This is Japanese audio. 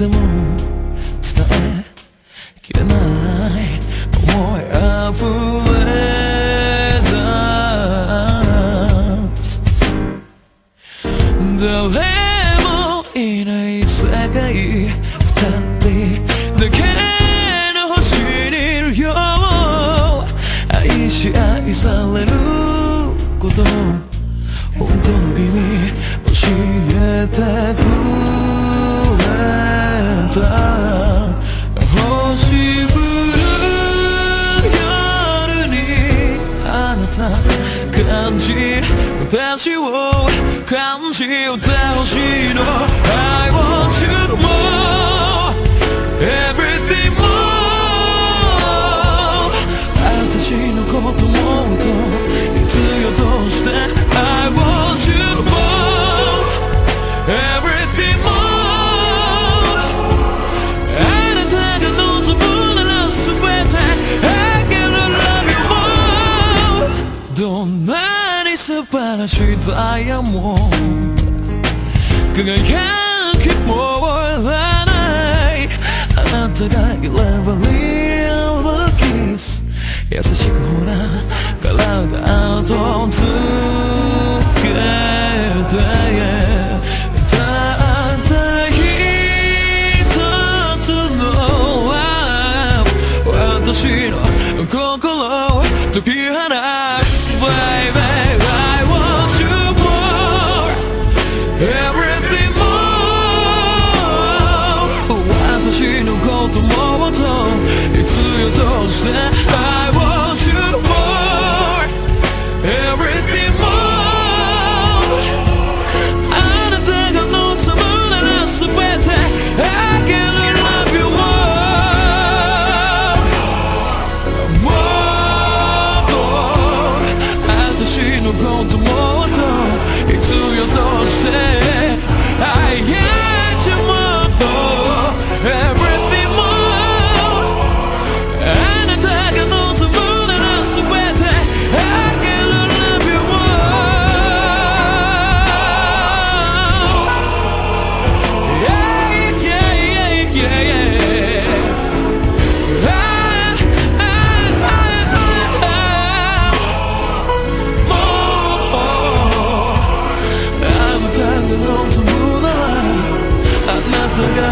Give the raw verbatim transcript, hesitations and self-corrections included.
ても伝えきれない思いあふれ出す。誰もいない世界、二人だけの星にいるよ。愛し愛されること本当の意味教えてくれた。星降る夜にあなた感じ私を感じてほしいの。 I want you more everything more。 私のこともっと必要として I want you more everything more。 あなたが望むなら全て I can love you more。 どんなに素晴らしいダイヤモンド輝きもいらない。あなたがいれば Real kiss。 優しくほら体とつけてたった一つの私の心を解き放つ Baby I want you more everything more。 私のこともっと必要として I want you more everything more。 あなたが望むなら全て I can love you more more。 私のこともっと必要として I get you more everything more。 あなたが望むなら全て I can love you more yeah yeah yeah yeah yeah。 あなたが望むならあなたが